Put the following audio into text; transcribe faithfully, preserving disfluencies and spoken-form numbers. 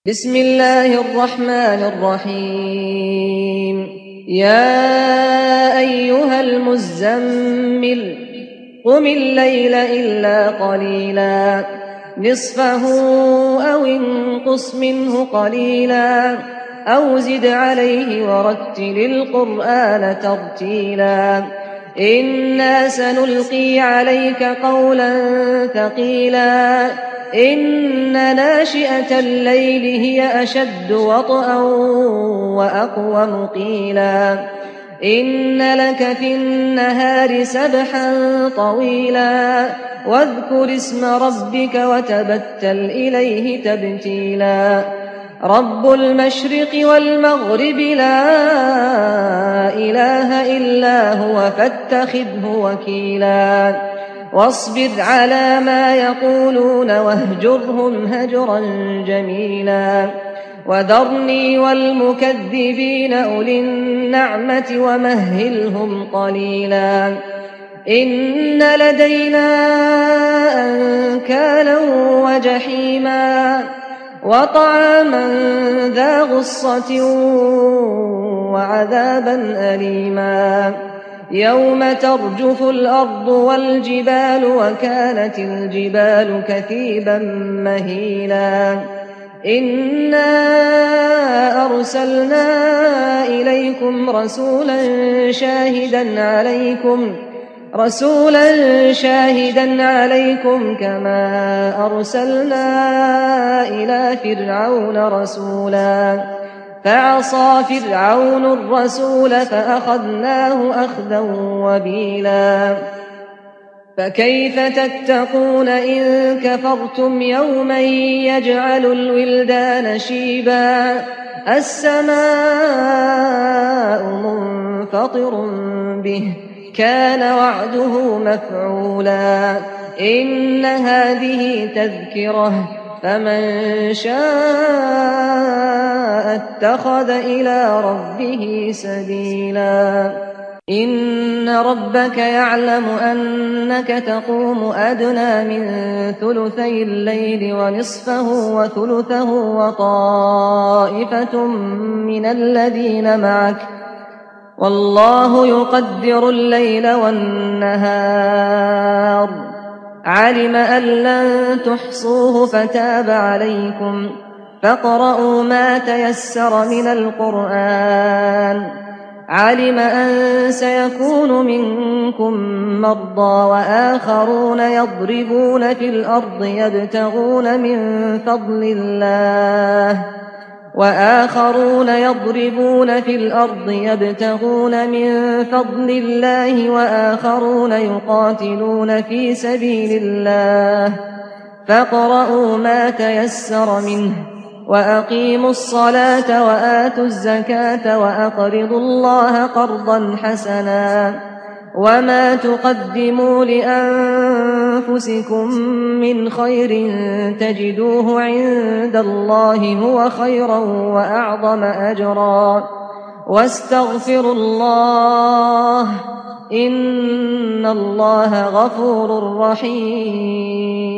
بسم الله الرحمن الرحيم يا أيها المزمل قم الليل إلا قليلا نصفه أو انقص منه قليلا أو زد عليه ورتل القرآن ترتيلا إنا سنلقي عليك قولا ثقيلا إن ناشئة الليل هي أشد وطئا وأقوم قيلا إن لك في النهار سبحا طويلا واذكر اسم ربك وتبتل إليه تبتيلا رب المشرق والمغرب لا إله إلا هو فاتخذه وكيلا واصبر على ما يقولون واهجرهم هجرا جميلا وذرني والمكذبين أولي النعمة ومهلهم قليلا إن لدينا أنكالا وجحيما وطعاما ذا غصة وعذابا أليما يوم ترجف الأرض والجبال وكانت الجبال كثيبا مهيلا إنا أرسلنا إليكم رسولا شاهدا عليكم رسولا شاهدا عليكم كما أرسلنا إلى فرعون رسولا فعصى فرعون الرسول فأخذناه أخذا وبيلا فكيف تتقون إن كفرتم يوما يجعل الولدان شيبا السماء منفطر به كان وعده مفعولا إن هذه تذكرة فمن شاء اتخذ إلى ربه سبيلا إن ربك يعلم أنك تقوم أدنى من ثلثي الليل ونصفه وثلثه وطائفة من الذين معك والله يقدر الليل والنهار علم أن لن تحصوه فتاب عليكم فاقرؤوا ما تيسر من القرآن علم أن سيكون منكم مرضى وآخرون يضربون في الأرض يبتغون من فضل الله وآخرون يضربون في الأرض يبتغون من فضل الله وآخرون يقاتلون في سبيل الله فاقرؤوا ما تيسر منه وأقيموا الصلاة وآتوا الزكاة وأقرضوا الله قرضا حسنا وما تقدموا لأنفسكم من خير تجدوه عند الله هو خيرا وأعظم أجرا واستغفروا الله إن الله غفور رحيم